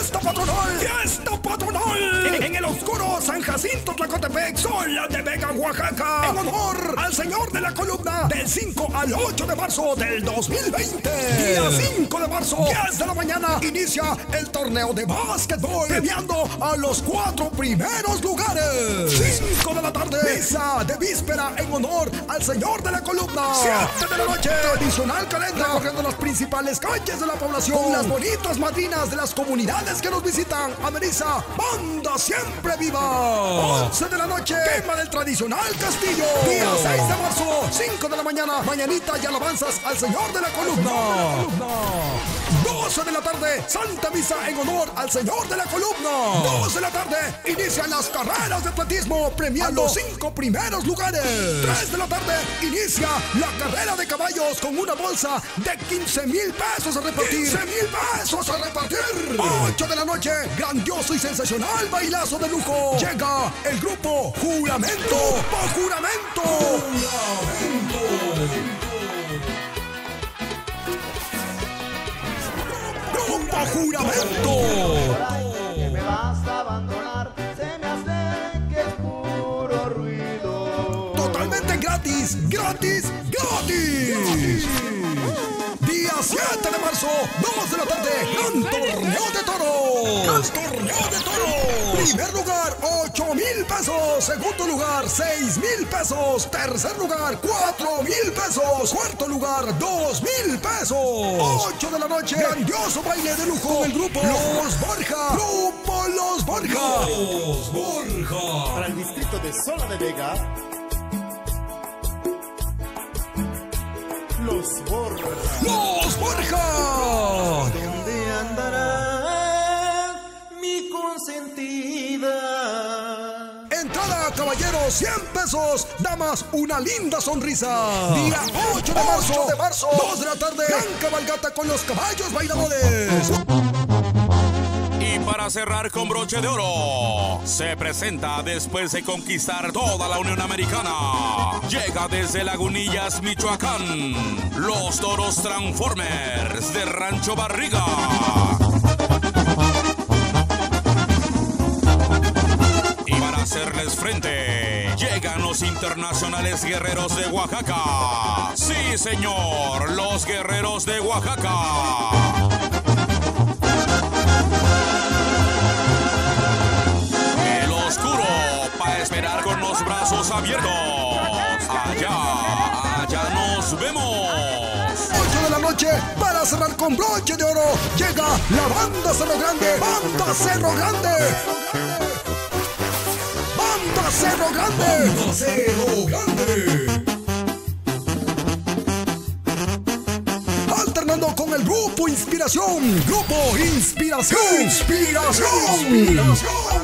Fiesta patronal, fiesta patronal en el oscuro San Jacinto, Tlacotepec, Zola de Vega, Oaxaca, en honor al señor de la columna, del 5 al 8 de marzo del 2020. Día 5 de marzo, 10 de la mañana, inicia el torneo de básquetbol, premiando a los 4 primeros lugares. 5 de la tarde, misa de víspera en honor al señor de la columna. 7 de la noche, tradicional calenda, recorriendo las principales calles de la población, con las bonitas madrinas de las comunidades que nos visitan. Ameniza Banda Siempre Viva. 11 de la noche, quema del tradicional castillo. Día 6 de marzo, 5 de la mañana, mañanita y alabanzas al señor de la columna. 12 de la tarde, Santa Misa en honor al señor de la columna. 2 de la tarde, inician las carreras de atletismo, premiando a los 5 primeros lugares. 3 de la tarde, inicia la carrera de caballos con una bolsa de 15,000 pesos a repartir. 15,000 pesos a repartir. 8 de la noche, grandioso y sensacional bailazo de lujo. Llega el grupo Juramento. Grupo Juramento. Grupo Juramento. Que me vas a abandonar, se me hace que es puro ruido. Totalmente gratis, gratis, gratis. Día 7 de marzo, 2 de la tarde, gran torneo de toros. Gran torneo de toros. Primer lugar, 8,000 pesos. Segundo lugar, 6,000 pesos. Tercer lugar, 4,000 pesos. Cuarto lugar, 2,000 pesos. 8 de la noche, grandioso baile de lujo con el grupo Los Borja. Grupo Los Borja. Los Borja. Para el distrito de Zola de Vega, Los Borja. Los Borja. ¿Dónde andará mi consentida? Entrada, caballeros, 100 pesos. Damas, una linda sonrisa. Día 8 de marzo, 2 de la tarde, gran cabalgata con los caballos bailadores. Y para cerrar con broche de oro, se presenta después de conquistar toda la Unión Americana. Llega desde Lagunillas, Michoacán, los toros Transformers de Rancho Barriga. Y para hacerles frente, llegan los internacionales guerreros de Oaxaca. Sí, señor, los guerreros de Oaxaca. Esperar con los brazos abiertos. Allá nos vemos. 8 de la noche, para cerrar con broche de oro, llega la Banda Cerro Grande. Banda Cerro Grande. Banda Cerro Grande. Banda Cerro Grande. Alternando con el grupo Inspiración. Grupo Inspiración. Inspiración.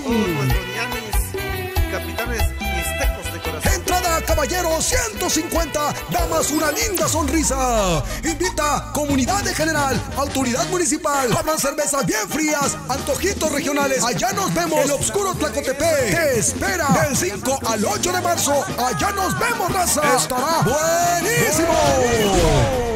Capitanes mixtecos de corazón. Entrada, caballeros, 150. Damas, una linda sonrisa. Invita comunidad en general, autoridad municipal. Habrán cervezas bien frías, antojitos regionales. Allá nos vemos. El obscuro Tlacotepec te espera del 5 al 8 de marzo. Allá nos vemos, raza. Estará buenísimo.